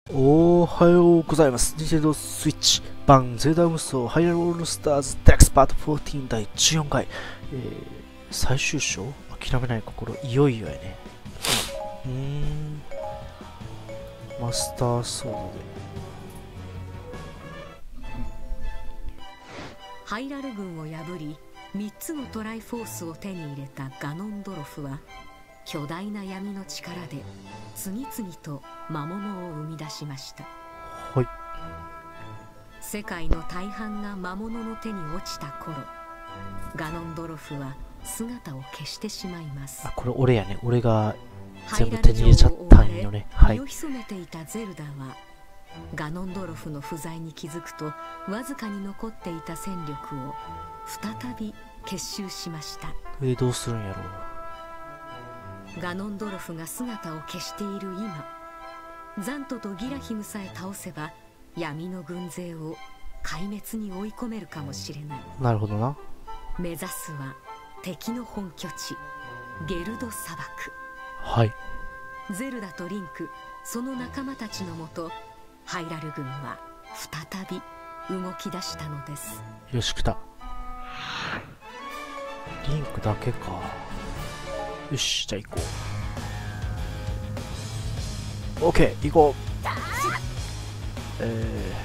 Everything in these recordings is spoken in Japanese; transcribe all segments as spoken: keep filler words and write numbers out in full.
おはようございます。ニンテンドースイッチ版ゼータ無双ハイラルオールスターズデラックスパートじゅうよんだいじゅうよんかい、えー、最終章諦めない心、いよいよやね。うーんマスターソードでハイラル軍を破りみっつのトライフォースを手に入れたガノンドロフは巨大な闇の力で次々と魔物を生み出しました。 はい。 世界の大半が魔物の手に落ちた頃、ガノンドロフは姿を消してしまいます。 あ、これ俺やね。俺が全部手に入れちゃったんよね。はい。 身を潜めていたゼルダはガノンドロフの不在に気づくと、わずかに残っていた戦力を再び結集しました。 これでどうするんやろう。 ガノンドロフが姿を消している今、ザントとギラヒムさえ倒せば闇の軍勢を壊滅に追い込めるかもしれない。 なるほどな。 目指すは敵の本拠地ゲルド砂漠。 はい。 ゼルダとリンク、その仲間たちのもと、ハイラル軍は再び動き出したのです。 よし、来た。リンクだけか。よし、じゃあ行こう。オッケー、行こう。え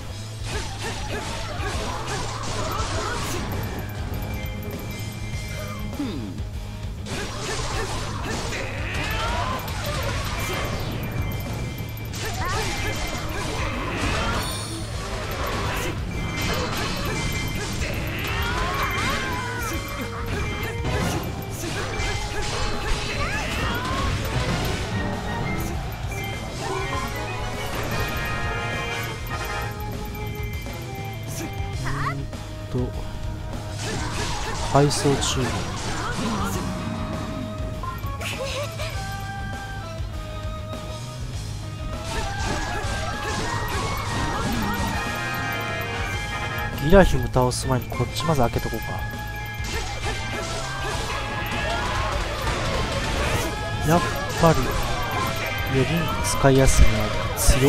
ーと配送中。ギラヒム倒す前にこっちまず開けとこうか。やっぱりいやリンク使いやすいのは強っ。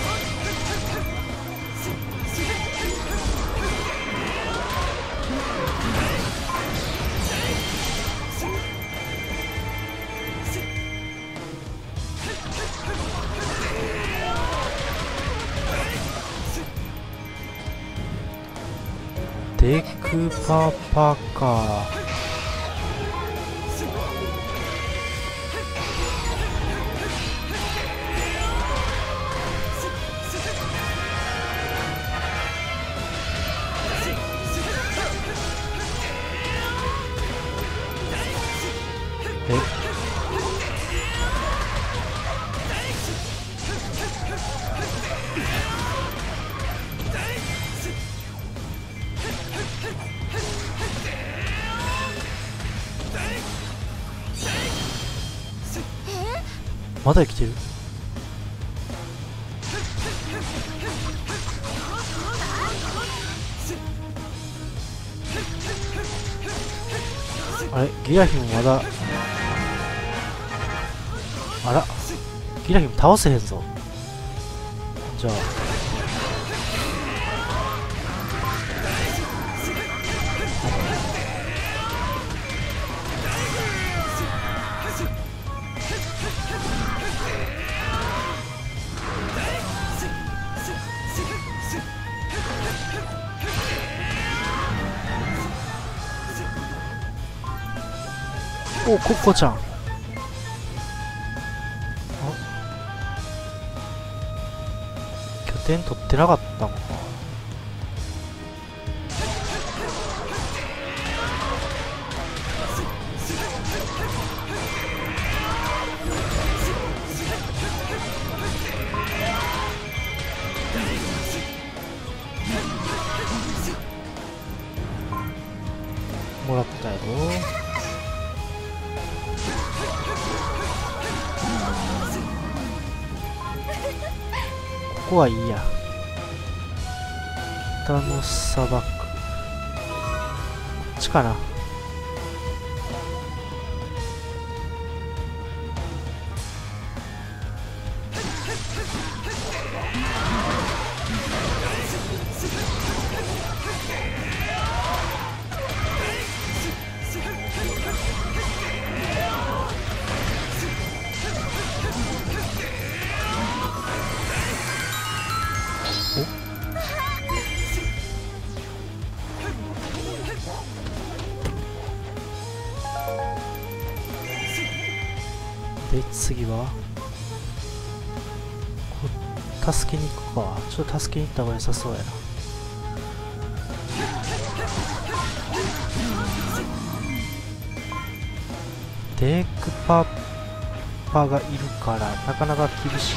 デクパパか。えまだ生きてる。あれギラヒムまだ。あらギラヒム倒せへんぞ。じゃあおコッコちゃん。あ拠点取ってなかったのか。もらったやろ。ここはいいや。北の砂漠。こっちかな。 で次はこ助けに行くか。ちょっと助けに行った方が良さそうやな。デークパッパがいるからなかなか厳しい。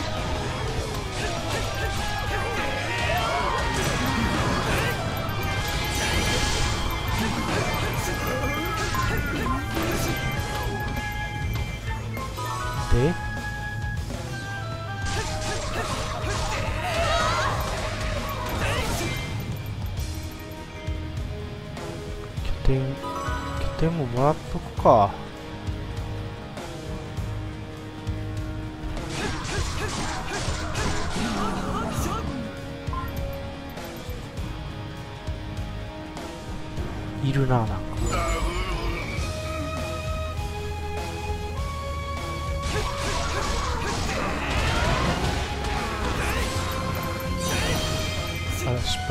で拠点拠点ももらっとくか。いるな、なんか。あら、失敗。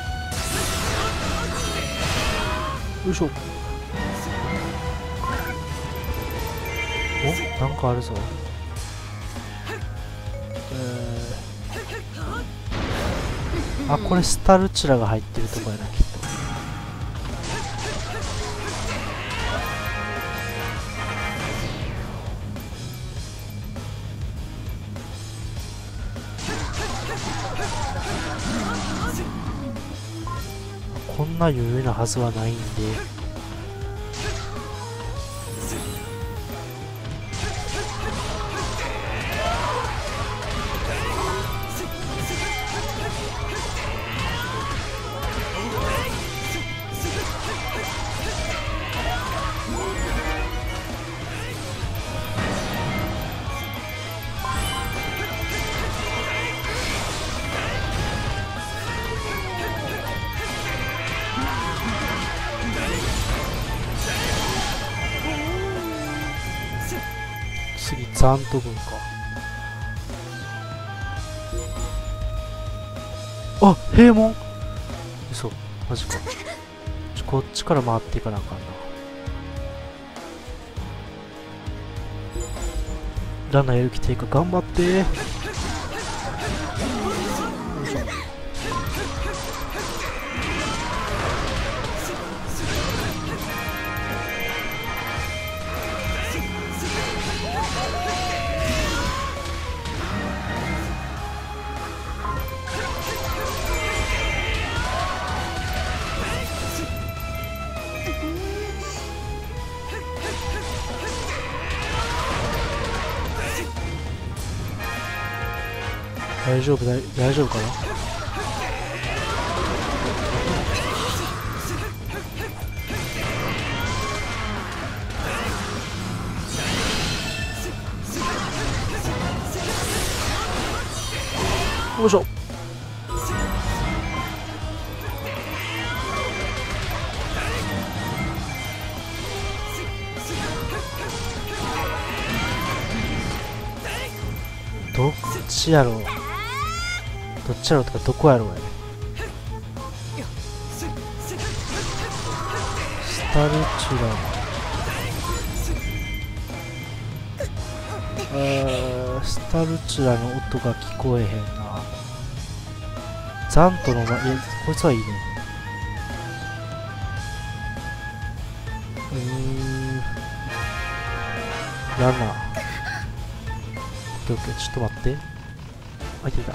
よいしょ。お、なんかあるぞ。えー、あ、これスタルチュラが入ってるとこやな、きっと。こんな余裕なはずはないんで。次ザント軍か。あ、閉門。嘘、マジか。ちょこっちから回っていかなあかんな。ランナーやる気低下頑張って。よいしょ。大丈夫だい大丈夫かな。よいしょ。どっちやろう。どっちやろうとかどこやろうやね。スタルチュラ。あー、スタルチュラの音が聞こえへんな。ザントのま、いや、こいつはいいね。うーん。ランナー。オッケーオッケー、ちょっと待って。あ、いてた。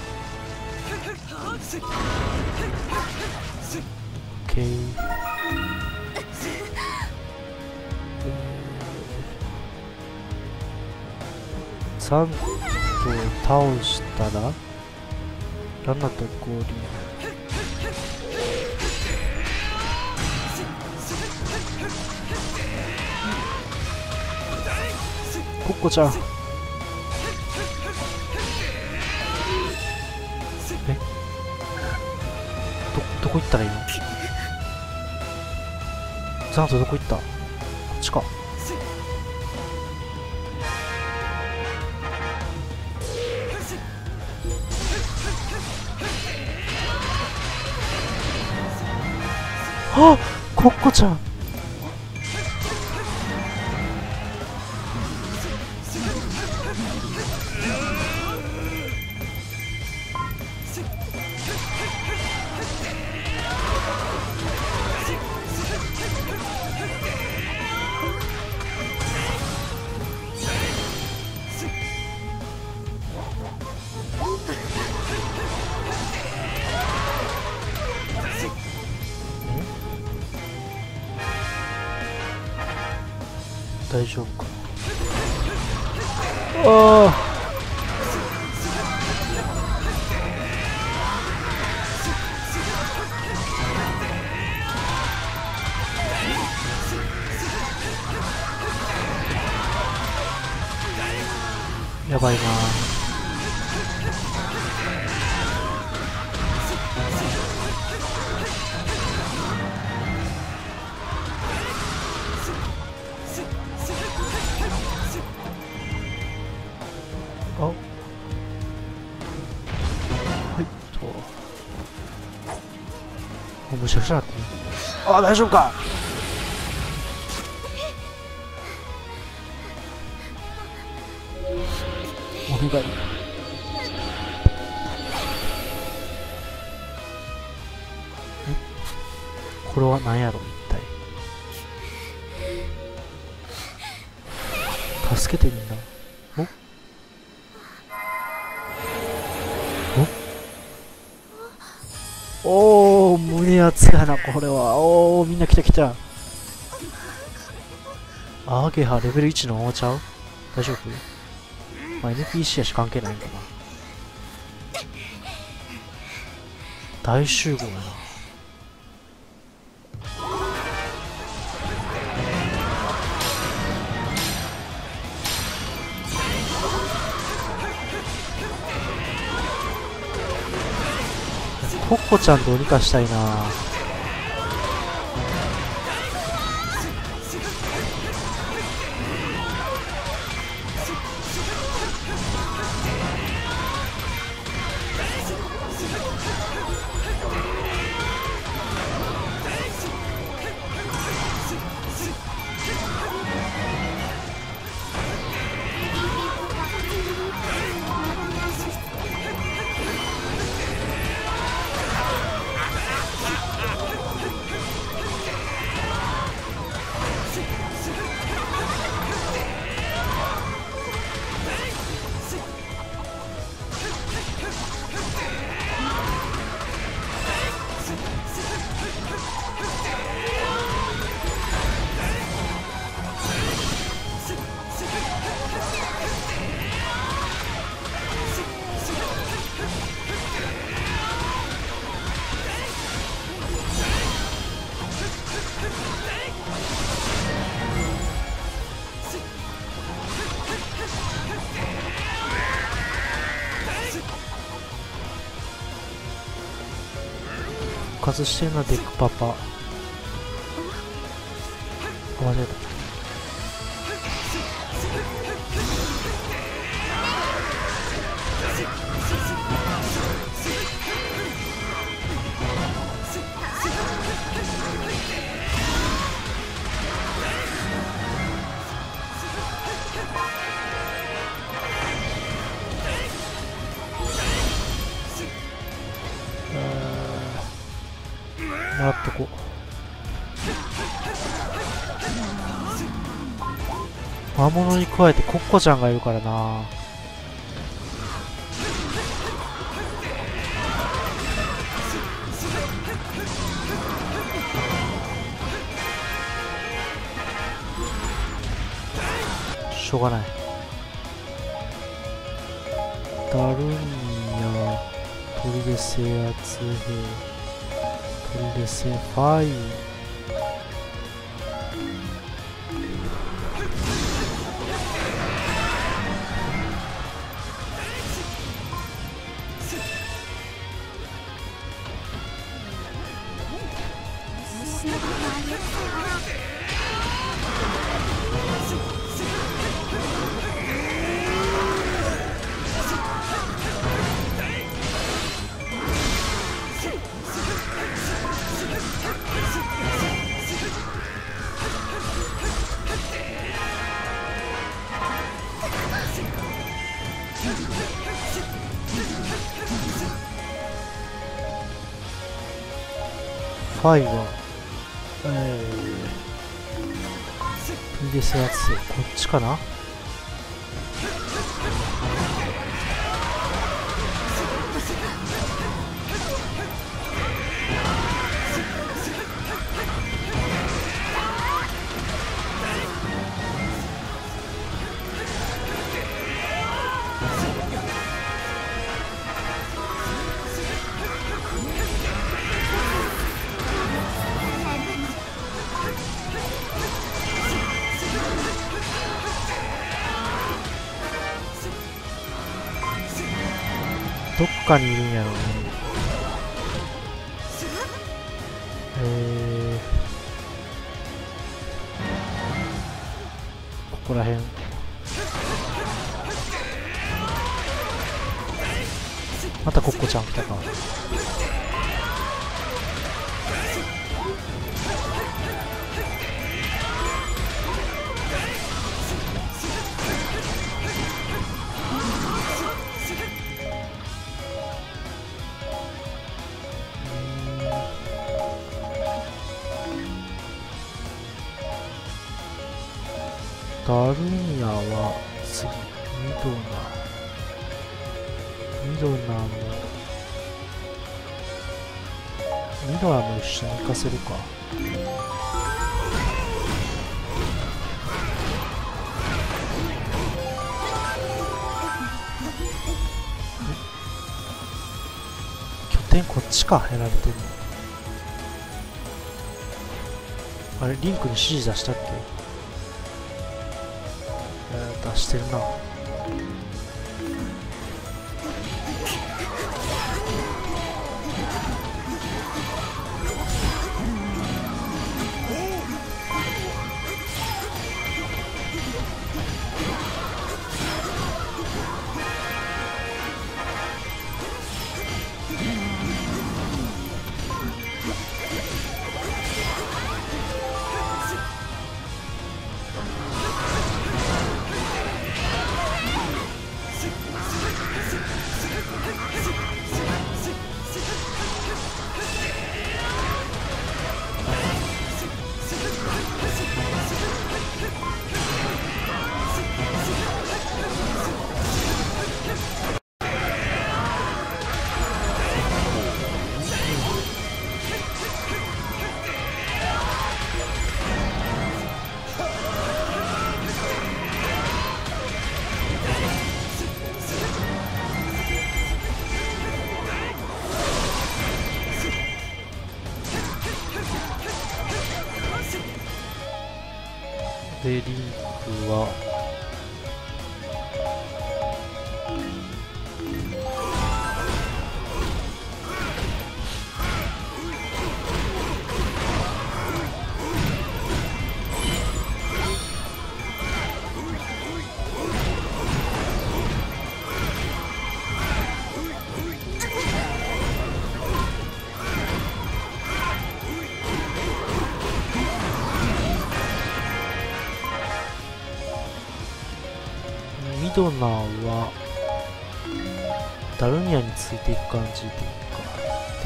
オッケー。ザントを倒したらランナーと合流。コッコちゃん。え、ど、どこ行ったらいいの？ザントどこ行った？こっちか。あっ、コッコちゃん。 大丈夫かな。ああやばいな。あ、はいと、あ、むしゃくしゃなってる。あ、大丈夫か。お願い。これは何やろ一体。助けてみんな。おおおー、胸熱やなこれは。おお、みんな来た来た。アーゲハレベルいちのままちゃう。大丈夫。まあ、エヌピーシー やし関係ないんかな。大集合やな。コッコちゃんどうにかしたいな。復活してるな、デックパパ。あ、間違えた。もらっとこう。魔物に加えてコッコちゃんがいるからな。しょうがない。ダルニア、砦制圧兵、砦制ファイ。ファイは、えー、砦制圧制、こっちかな。 どっかにいるんやろうね。えー、ここらへん。またコッコちゃん来たか。ダルニアは次、ミドナミドナもミドナも一緒に行かせるか。拠点こっちか、やられてるの。あれ、リンクに指示出したっけ。出してるな。で、リンクはミドナーはダルニアについていく感じでいいか。で、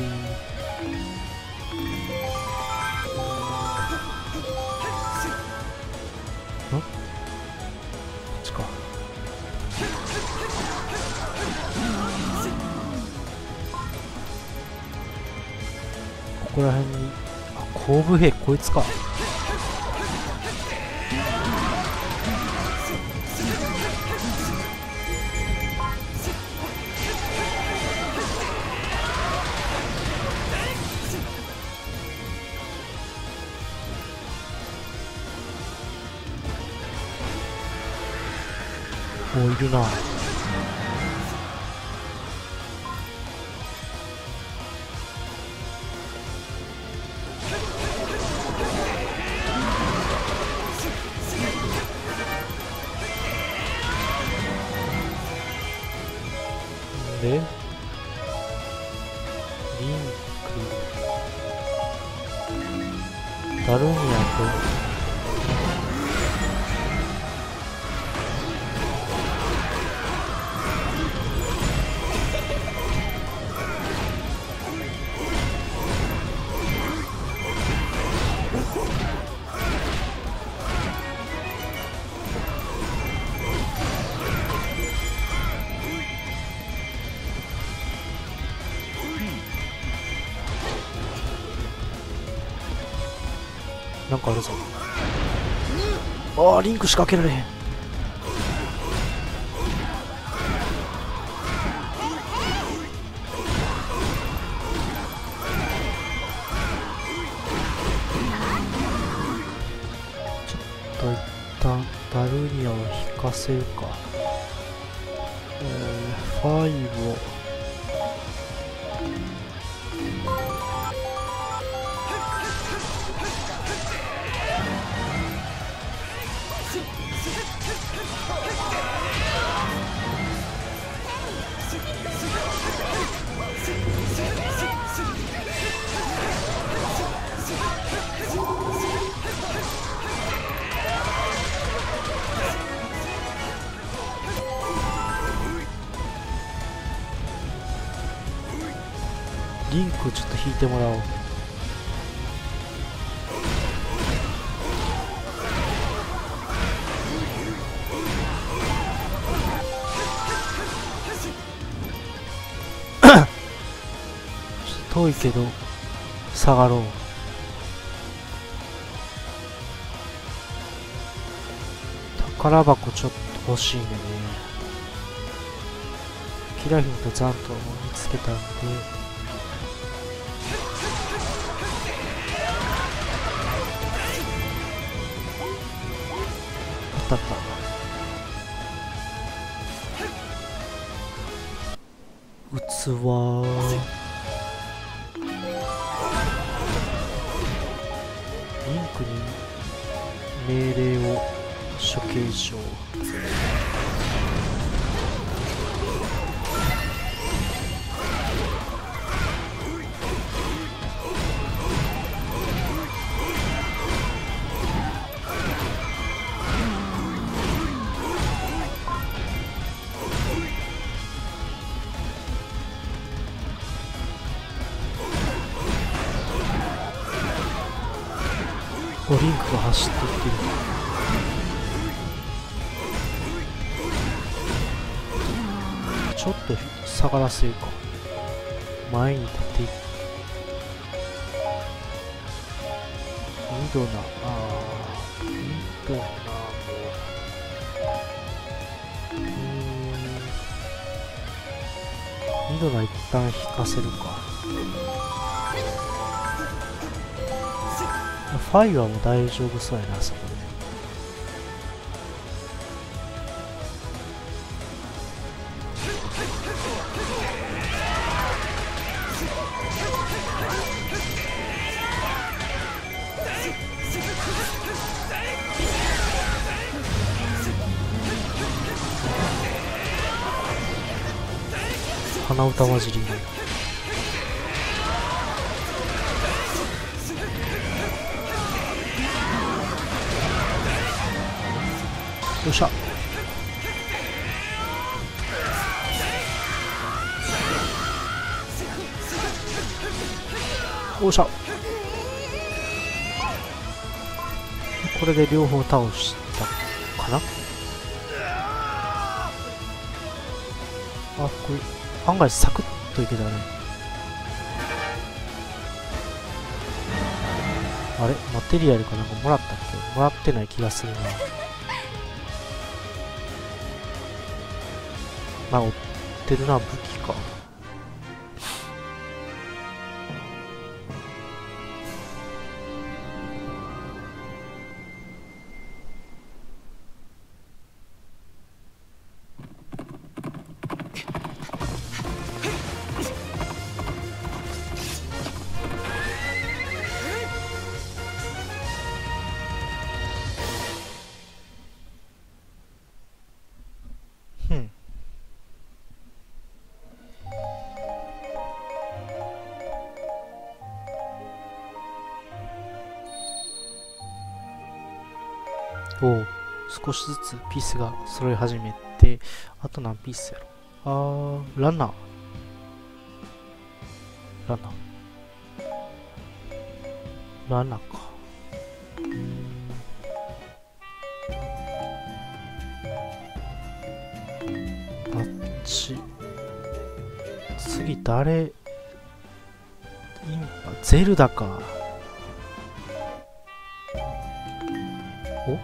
ん？こっちか。ここら辺に、あ、後部兵こいつか。もういるな。で、リンク、ダルニアとなんかあるぞ。ああ、リンク仕掛けられへん。ちょっと一旦ダルニアを引かせるか。えー、ファイブをリンクをちょっと引いてもらおう。遠いけど下がろう。宝箱ちょっと欲しいんでね。キラヒムとザントを見つけたんで、あったあった。器リンクに命令を処刑場。お、リンクが走っていってる。ちょっと下がらせるか。前に出ていってミドナ、ああミドナもうーんミドナ一旦引かせるか。ファイはもう大丈夫そうやな、そこで。鼻歌混じりで。よっしゃ。よっしゃ。これで両方倒したかな。あ、これ案外サクッといけたね。あれマテリアルかなんかもらったっけ。もらってない気がするな。まあ追ってるな、武器か。おお、少しずつピースが揃い始めて、あと何ピースやろ。あー、ランナー。ランナー。ランナーか。うーん。バッチ。次誰？インパ、ゼルダか。お？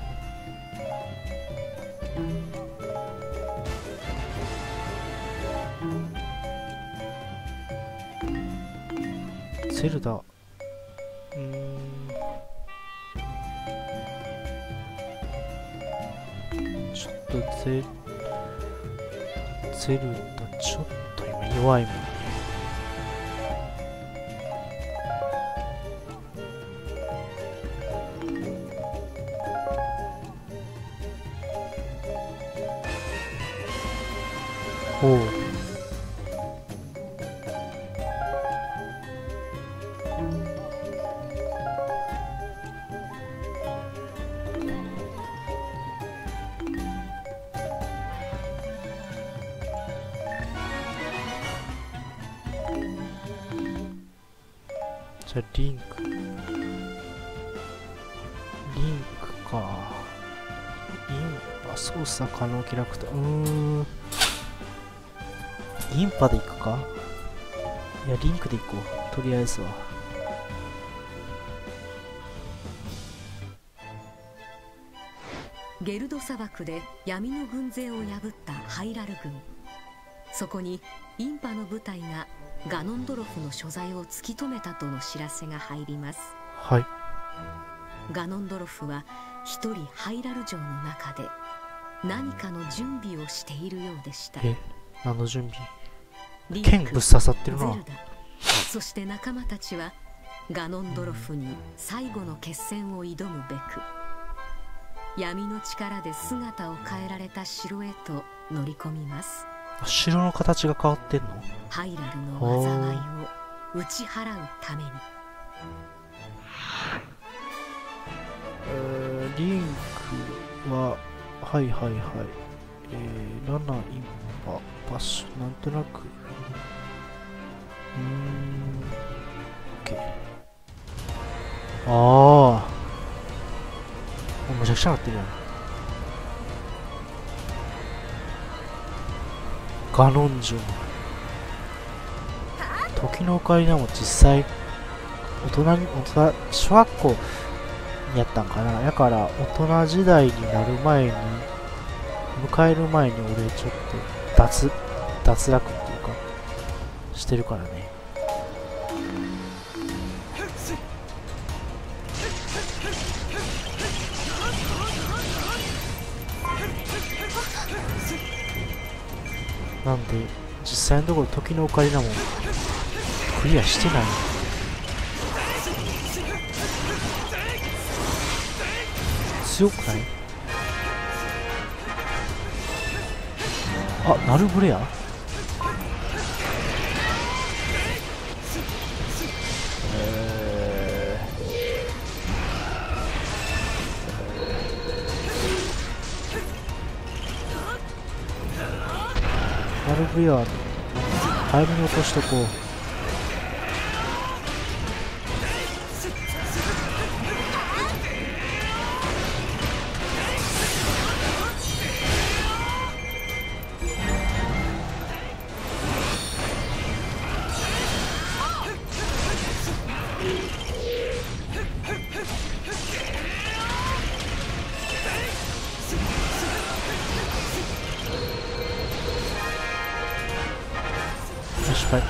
ゼルダ、うーん、ちょっとゼ、ゼルダ、ちょっと今弱いもんね。おう。 じゃあリンクリンクか。インパ操作可能キャラクター、うーんインパでいくか。いやリンクでいこう、とりあえずは。 ゲルド砂漠で闇の軍勢を破ったハイラル軍。そこにインパの部隊がガノンドロフの所在を突き止めたとの知らせが入ります。 はい。 ガノンドロフは一人ハイラル城の中で何かの準備をしているようでした。 え、何の準備？ リンク、 剣ぶっ刺さってるな。 ゼルダ、そして仲間たちはガノンドロフに最後の決戦を挑むべく、闇の力で姿を変えられた城へと乗り込みます。 城の形が変わってんの？ ハイラルの災いを打ち払うために。 えー、リンクははいはいはい、えー、ラナインパバッシュなんとなく、うーん OK。 ああむちゃくちゃなってるやん。ガノン城、時のオカリナも実際大人に大人小学校にやったんかな。やから大人時代になる前に迎える前に俺ちょっと脱脱落っていうかしてるからね。なんで実際のところ時のオカリナもクリアしてない。強くない？あ、ナルブレア？えー、ナルブレア早めに落としとこう。失敗。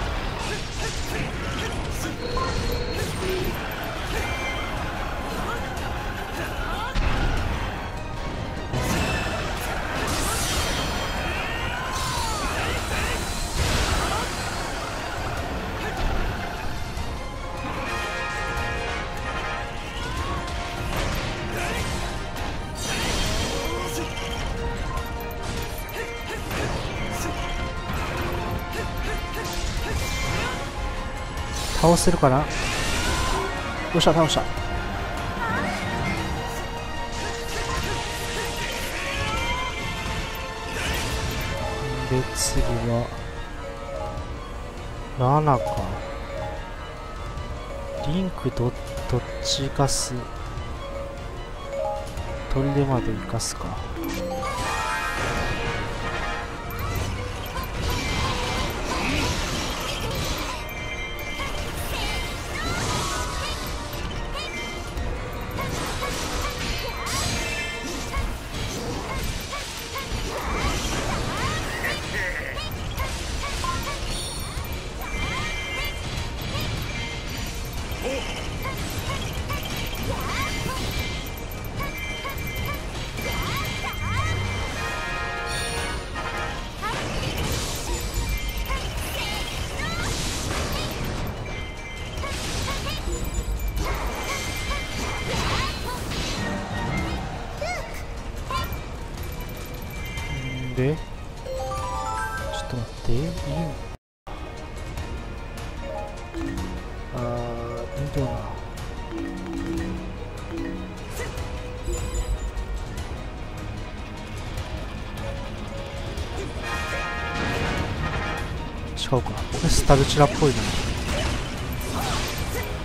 倒せるかな。よっしゃ倒した。で次はラナか。リンクどどっち生かす？砦まで生かすか。でちょっと待って、いいあー、いいよな。違うか、これスタルチラっぽいな。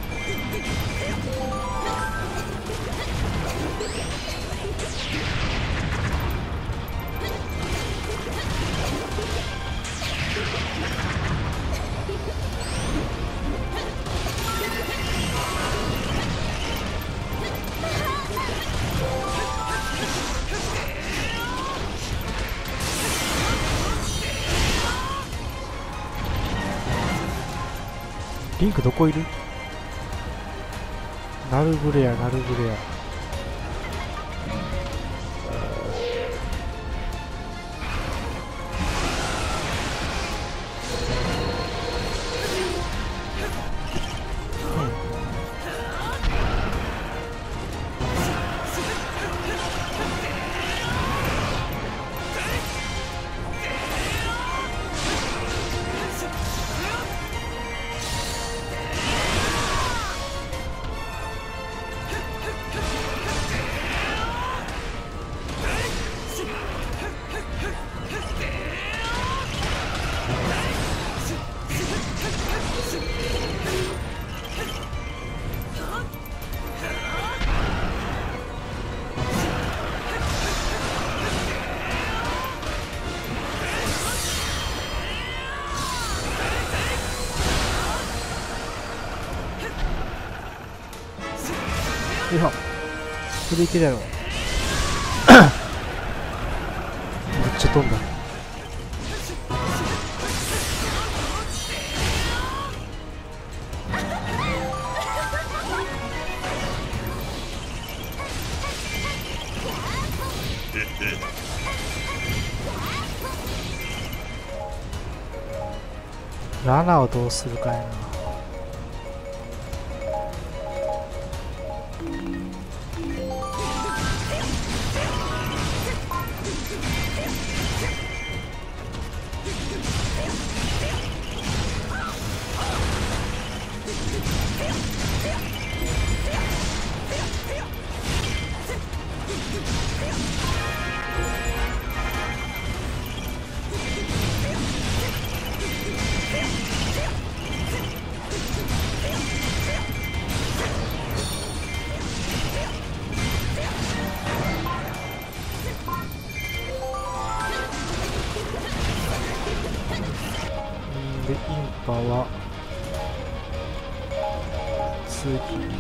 リンクどこいる？ナルブレア、ナルブレア。いや、それいけるやろ。めっちゃ飛んだ。ラナをどうするかやな。で、インパは次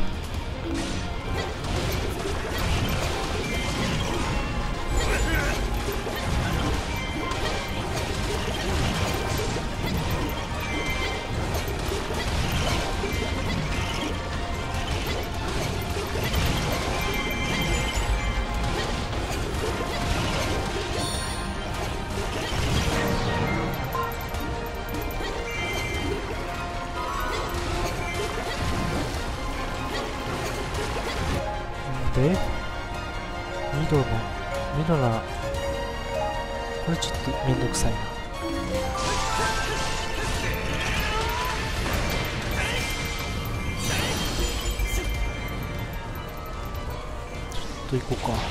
で、ミドナ、ミドナ、これちょっとめんどくさいな。ちょっと行こうか。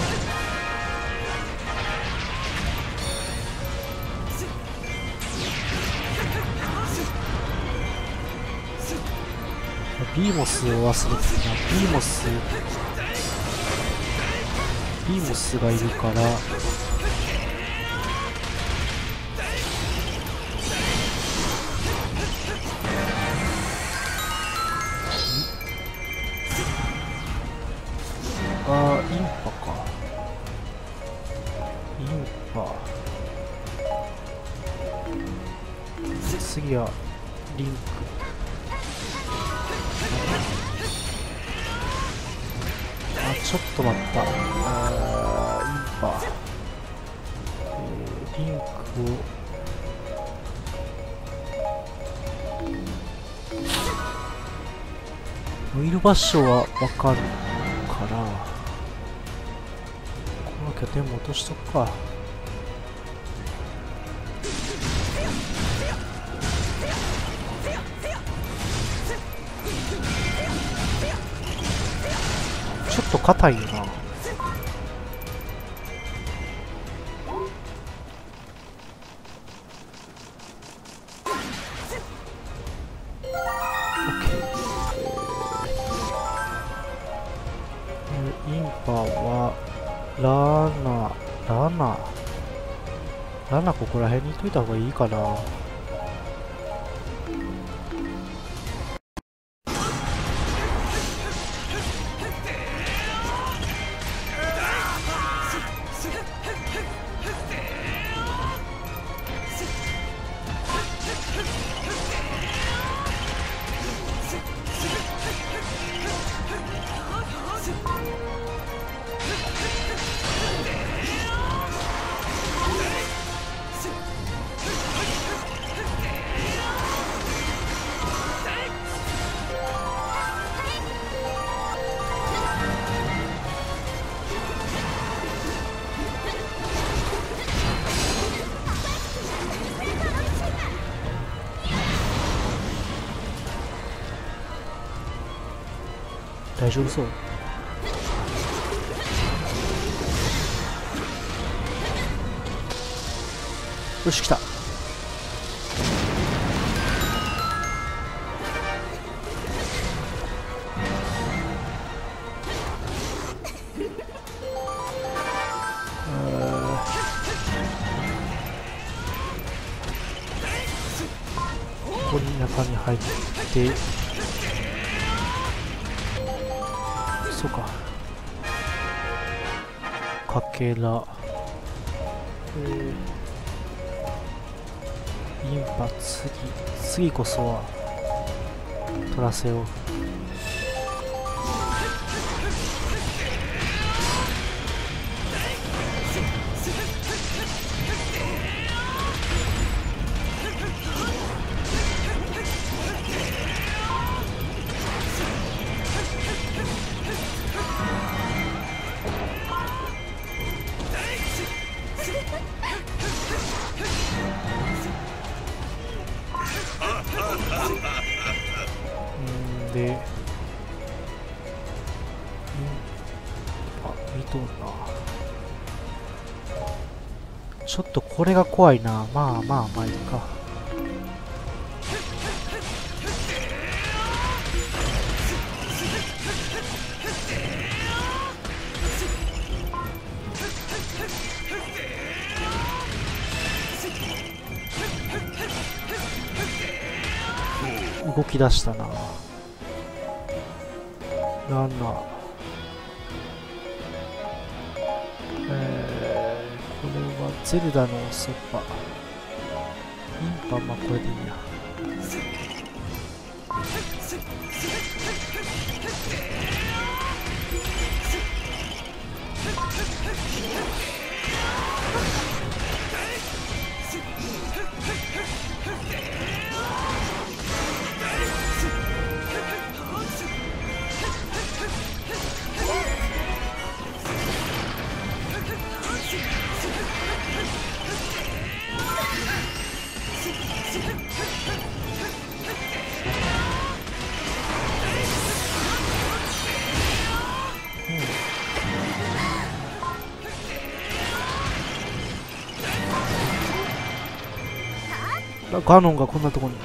ビーモスを忘れてたな。ビーモスビーモスがいるからあーインパか。インパ次はリンク。あ、ちょっと待った。あーインパ、えー、リンクをいる場所は分かるからこの拠点も落としとくか。ちょっと硬いよな。インパはラナラナラナここら辺にいといた方がいいかな。 大丈夫そう。よし来た。ここに中に入って、そうか、かけら、えー、インパ次次こそは取らせよう。で、あ、見とるな。ちょっとこれが怖いな。まあまあまあいいか。動き出したな。ランナー、えー、これはゼルダのそば。インパ、まあこれでいいや。ガノンがこんなとこに。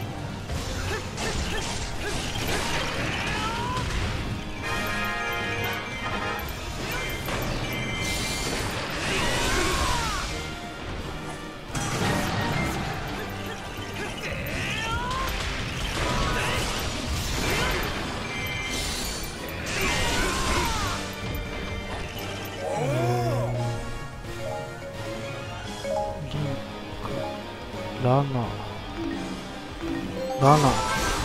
ラナラナ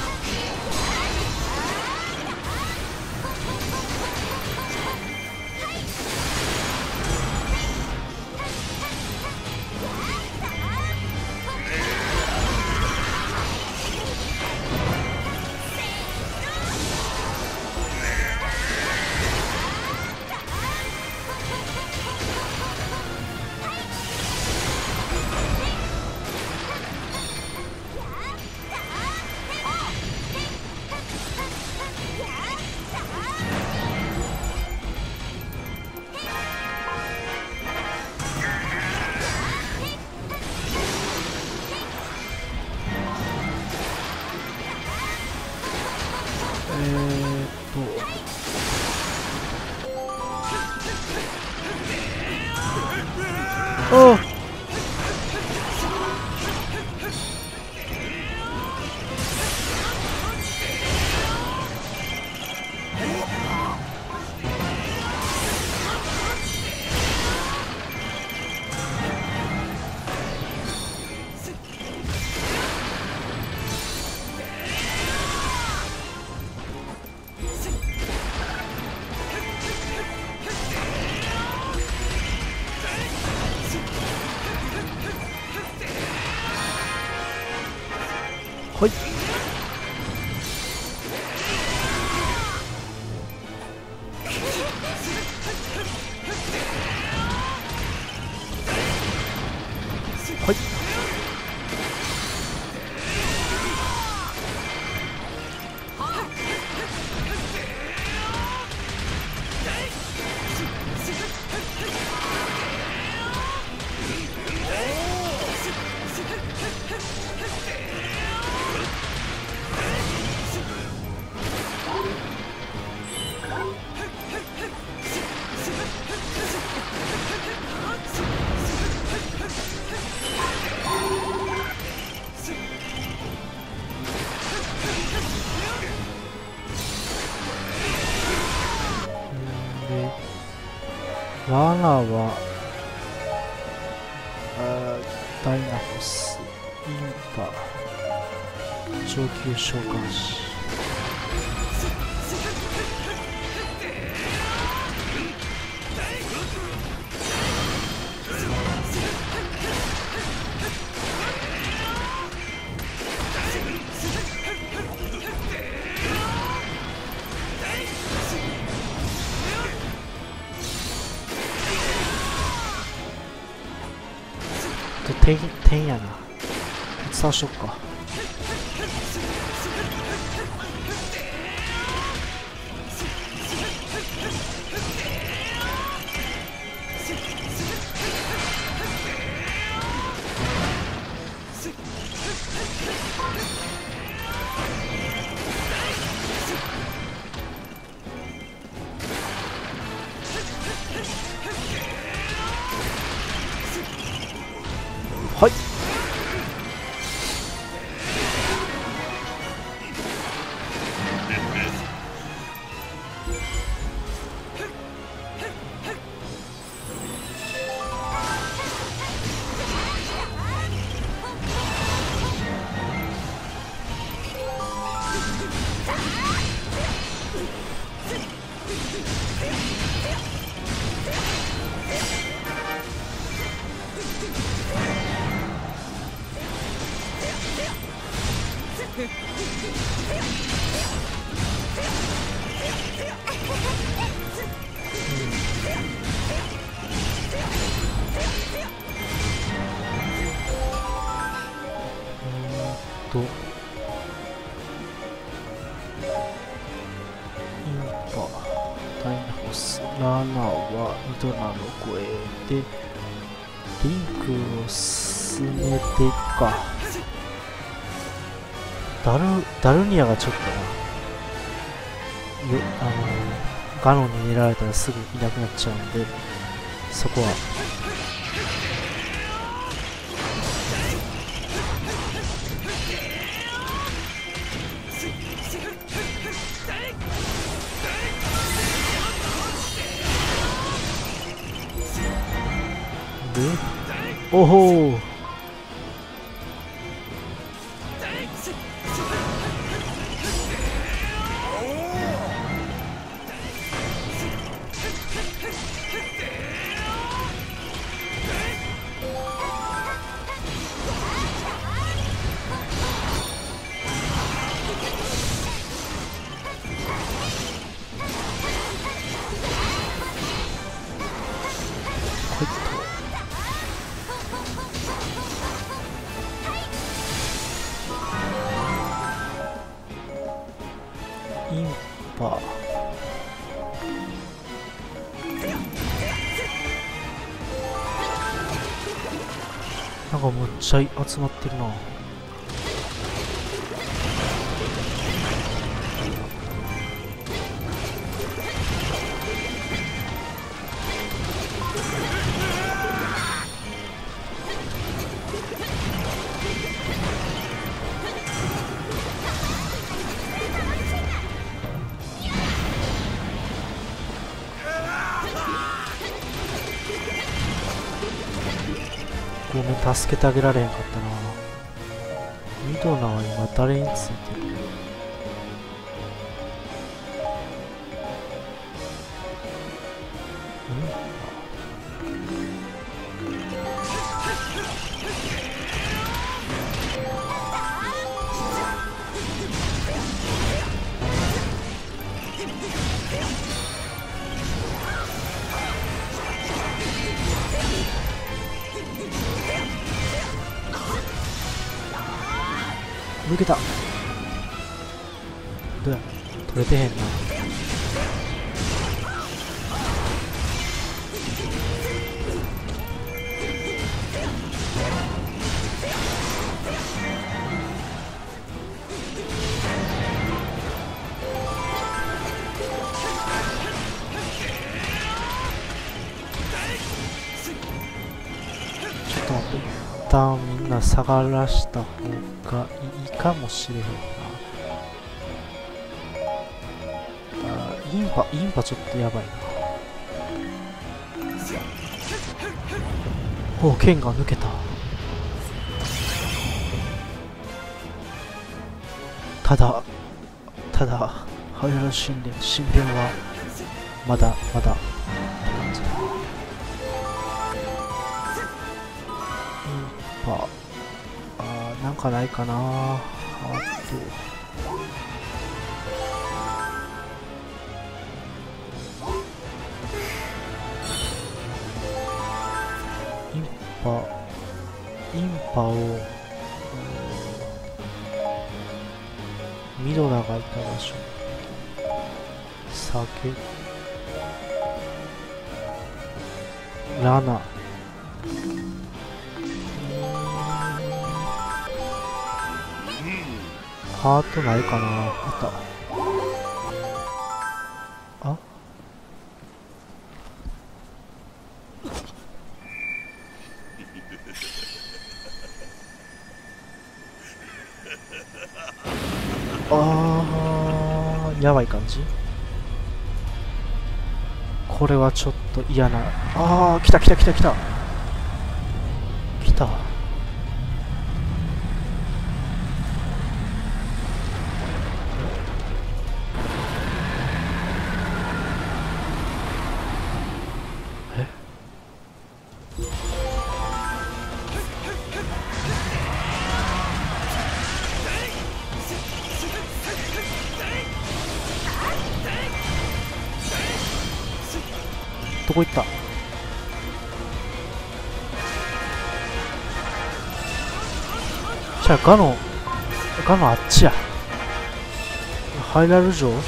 おう。はい。はい。 ラナはあダイナホス、インパ、上級召喚士。点、点やな。さあしよっか。はい。とインパ、ダイナホス、ラナはミドナの声でリンクを進めてか。ダルダルニアがちょっとな、よあのガノンに狙われたらすぐいなくなっちゃうんで、そこはおほー。インパなんかむっちゃ集まってるな。ごめん、助けてあげられへんかったな。ミドナは今誰についてる？抜けた。どうや、取れてへんな。ちょっと待って、一旦みんな下がらした方がいいかもしれへんな。あ、インパインパちょっとやばいな。 おお、剣が抜けた。ただただハイラル神殿神殿はまだまだインパあーなんかないかなあとインパインパをミドラがいた場所酒ラナハートないかなあったああーやばい感じこれはちょっと嫌なあー来た来た来た来た来たえどこ行ったじゃあガノガノあっちやハイラル城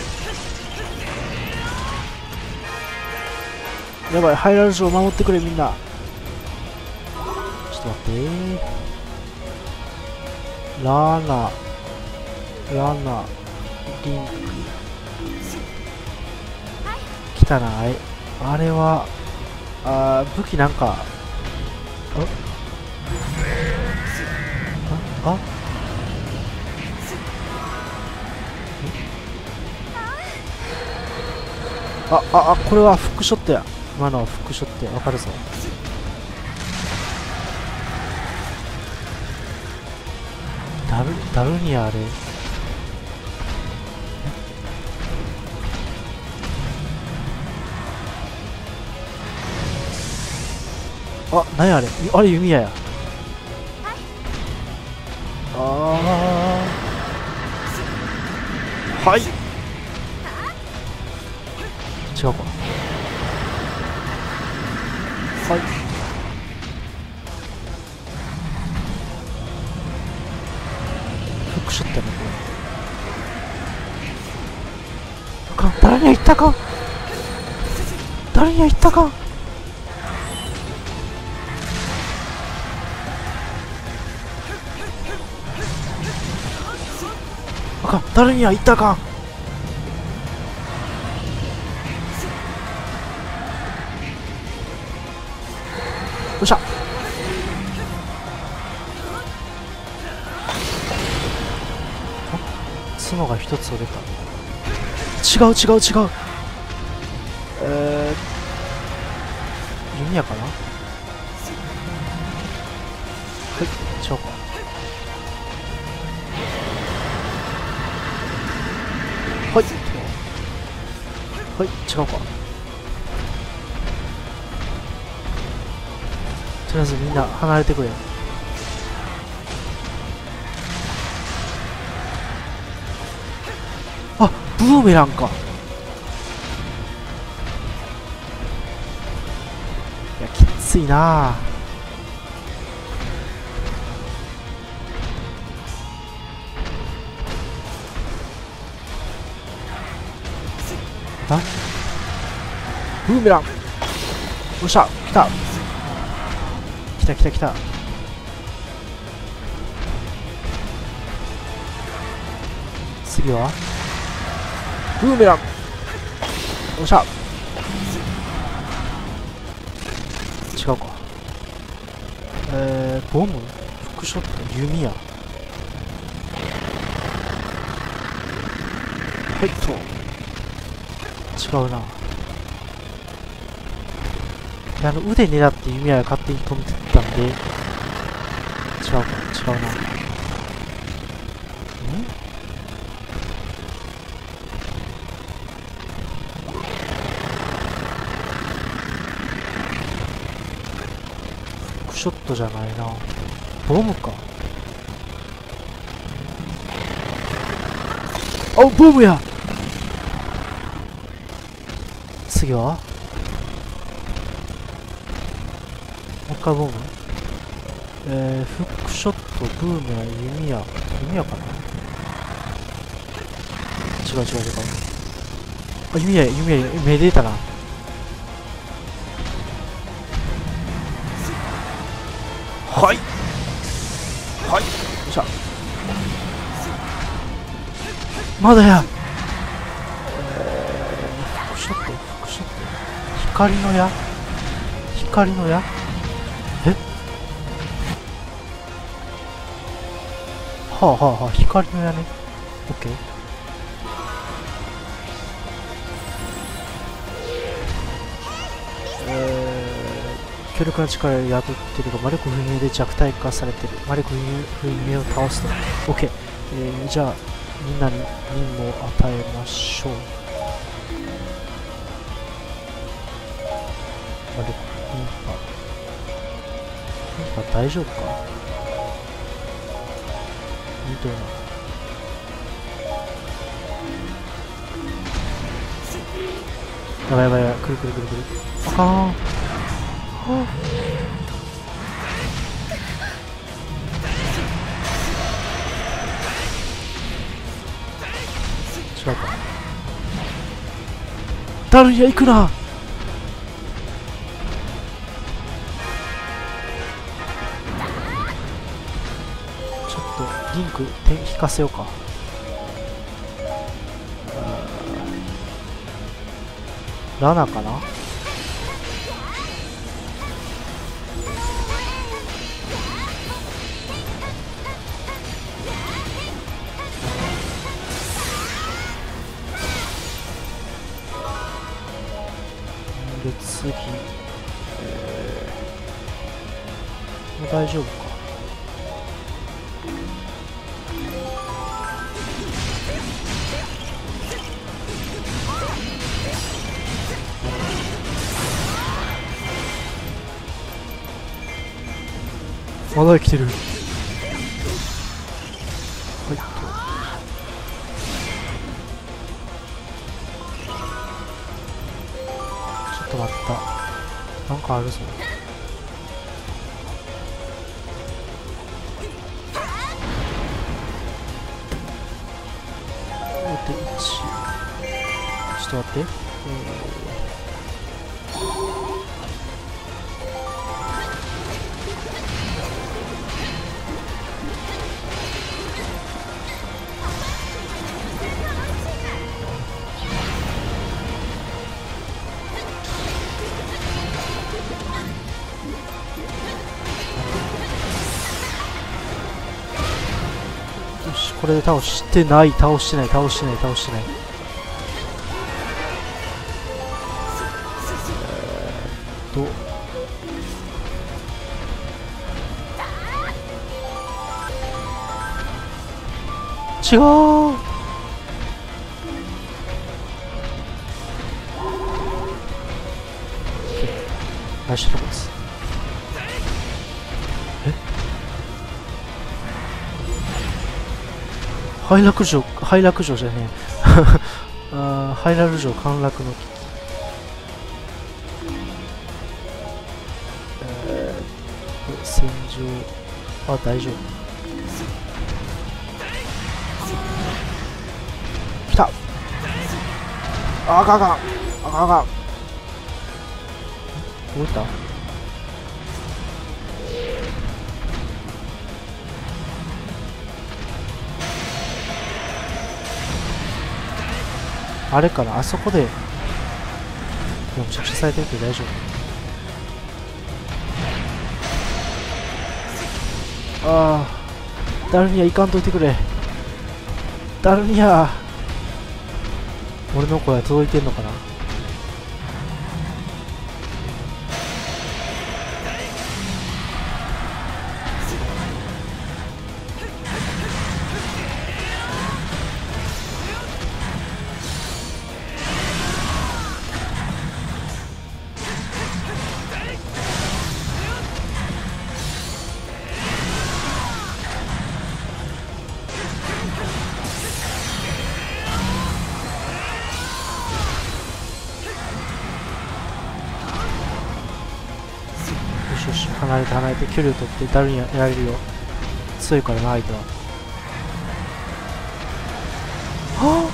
やばいハイラル城守ってくれみんなちょっと待ってラーナラーナリンク来たなあれあれはあー武器なんかあああああこれはフックショットや今のはフックショットやわかるぞダルダルニアあれあ、なにあれあれ弓矢やあーはい違うかはいフックショットやねこれあかん誰には言ったかん誰には言ったかんあかん誰には言ったかんよっしゃ角が一つ折れた違う違う違うえー弓矢かなはい違うかはいはい違うかとりあえずみんな離れてくれあブーメランかいやきついなああブーメランよっしゃ来た来た来た来た次はブーメランよっしゃ違うかえー、ボムフックショット弓矢はいと違うなあの腕狙って弓矢が勝手に飛んでったんで、違うか、違うな。ん？フックショットじゃないな。ボムか。あ、ボムや。次はもう一回ボム。えー、フックショット、ブームや弓矢。弓矢かな。違う違う違う。あ、弓矢、弓矢、目出たな。はいはい、よっしゃ。まだや。えー、フックショット、フックショット。光の矢、光の矢。え、はあはあはあ、光の矢ね。オッケー。えー、強力な力を宿ってるが魔力不明で弱体化されてる。魔力不明を倒すと。オッケー。えー、じゃあみんなに任務を与えましょう。魔力インパインパ大丈夫か。いいと思う。やばいやばいやばい、くるくるくるくる。あかん。はあ、違うか。ダルニア行くな。ちょっとリンク手引かせようか。ラナかな。で次、えー、もう大丈夫か。まだ生きてる。はい、ちょっと待った。なんかあるぞ。えっといち、ちょっと待って、えーこれで倒してない、倒してない、倒してない、倒してない。えー、っと違う。ナイスとこです。ハイラク城、ハイラク城じゃねえあ、ハイラル城陥落の危機。えー、戦場、あ、大丈夫。来た。あ、あかんあかんあかんあかん。どういった。あれかな、あそこででも着地されてるけど大丈夫。ああ、ダルニア行かんといてくれ。ダルニア、俺の声届いてんのかな。 離れて離れて距離を取ってダルにやられるよ。強いからな相手は。は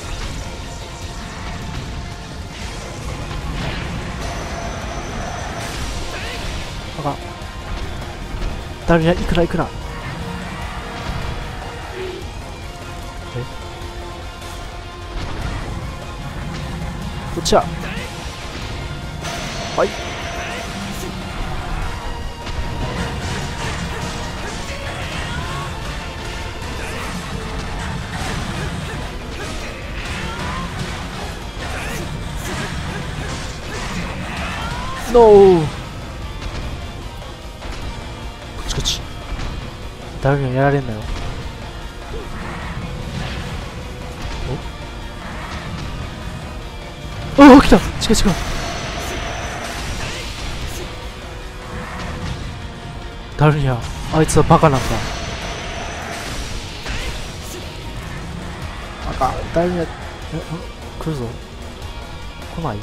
あ、あかん。ダルにいくらいくら。え、こっちや。はい。ノー。こっちこっち。誰にもやられんなよ。おお、来た。違う違う。誰や、あいつはバカなんだ。あかん。誰にや、え、来るぞ。来ない。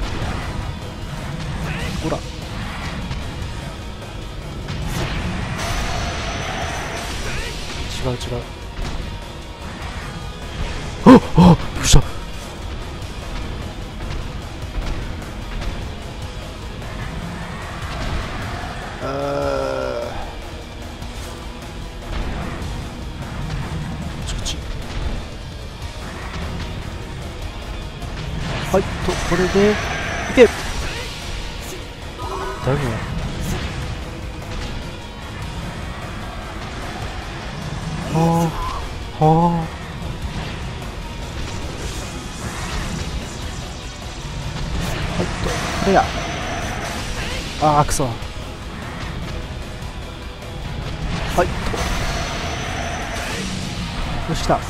ほら。違う違う。あっあっ、どうした。はい、と、これで、いけ。誰も。はあ、はあ。はい、と、これや。ああ、くそ。はい、と。よし、来た。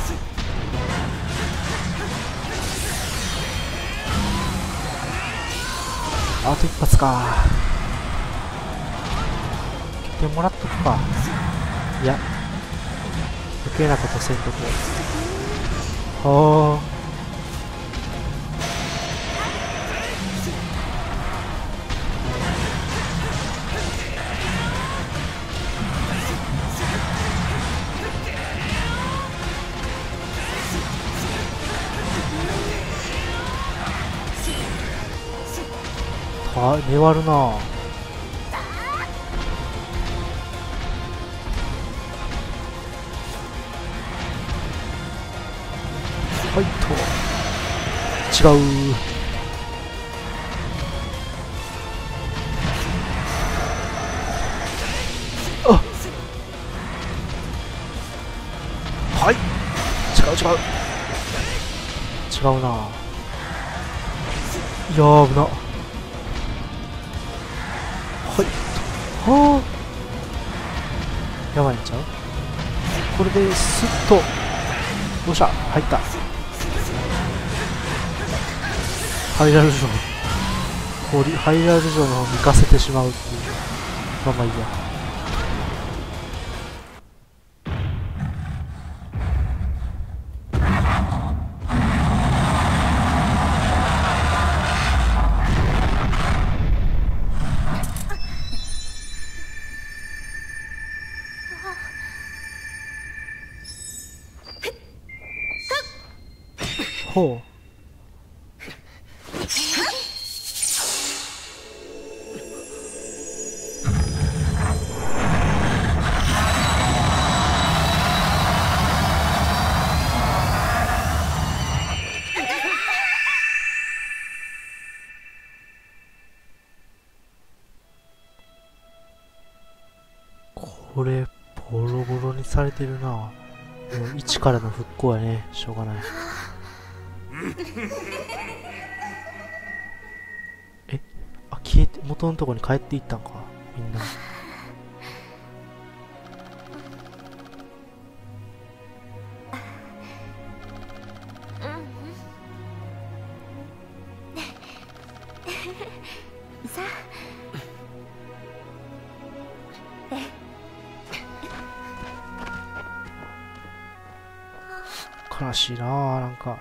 あと一発か。来てもらっとくか。いや、余計なことせんとこ。はあ。あ、粘るな。はいと。違う。あ、はい。違う違う。違うな。いやー、危な。はい。はあ。やばいんちゃう。これでスッと。よっしゃ、入った。ハイラル城。ハイラル城の方に行かせてしまうっていう。まあまあいいや。ほう。これボロボロにされてるな。もう一からの復興やね。しょうがない。え、あ、消えて元のとこに帰っていったんかみんな。 さあ、悲しいなあ、なんか。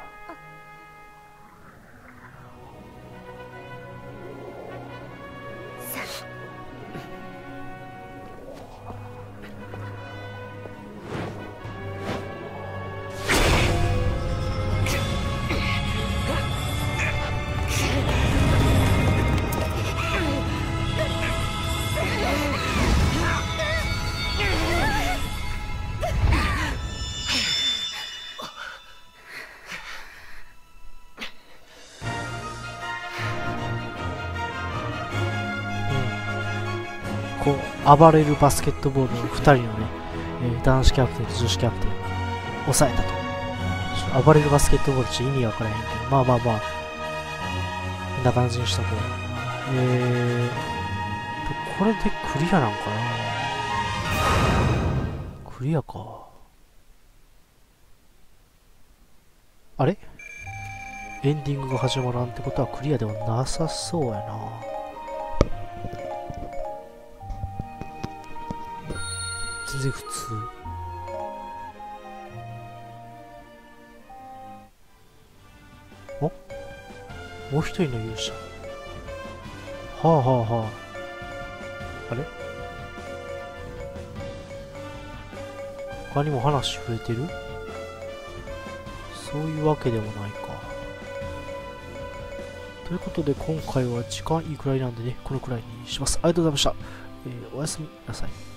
暴れるバスケットボールのふたりのね、えー男子キャプテンと女子キャプテンを抑えたと。暴れるバスケットボールちょっと意味がわからへんけど、まあまあまあ、こんな感じにしとこう。えーと、これでクリアなんかな。クリアか。あれエンディングが始まらんってことはクリアではなさそうやな。全然普通。おもう一人の勇者。はあはあはあ。あれ他にも話増えてる？そういうわけでもないか。ということで今回は時間いいくらいなんでね、このくらいにします。ありがとうございました。えーおやすみなさい。